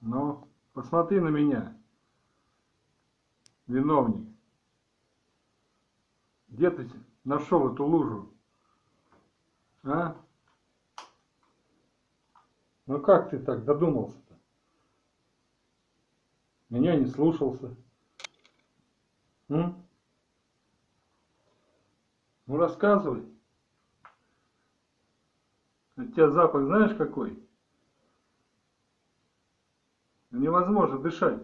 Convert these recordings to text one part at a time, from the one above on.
Ну, посмотри на меня, виновник. Где ты нашел эту лужу? А? Ну как ты так додумался-то? Меня не слушался. М? Ну рассказывай. От тебя запах знаешь какой? Невозможно дышать.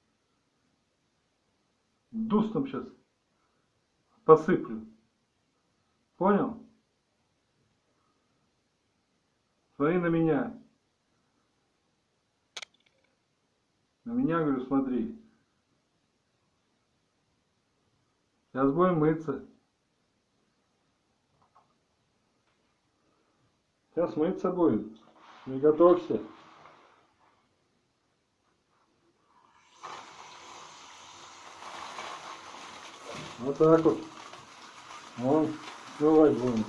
Дустом сейчас посыплю. Понял? Смотри на меня. На меня, говорю, смотри. Сейчас будем мыться. Сейчас мыться будем. Не готовься. Вот так вот. Вон, смывать будем.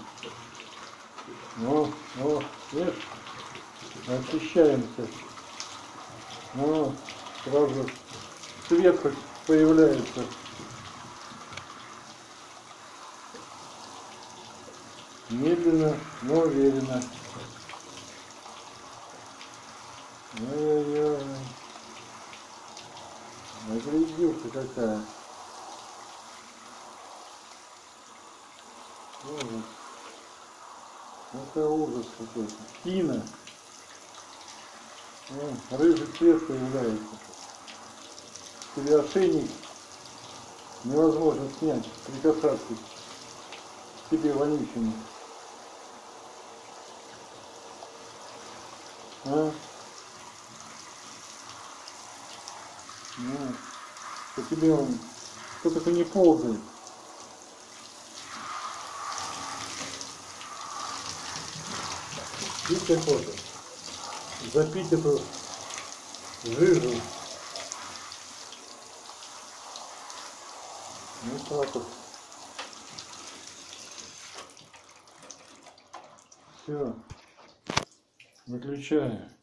Видишь? Очищаемся. Сразу цвет хоть появляется. Медленно, но уверенно. Ой-ой-ой. Наглядюшка какая. Ужас. Это ужас какой-то. Тина. Рыжий цвет появляется. Тебе ошейник невозможно снять, прикасаться к тебе вонючему. По тебе он, кто только не ползает. Пить охота. Запить эту жижу. Вот так вот. Все. Выключаю.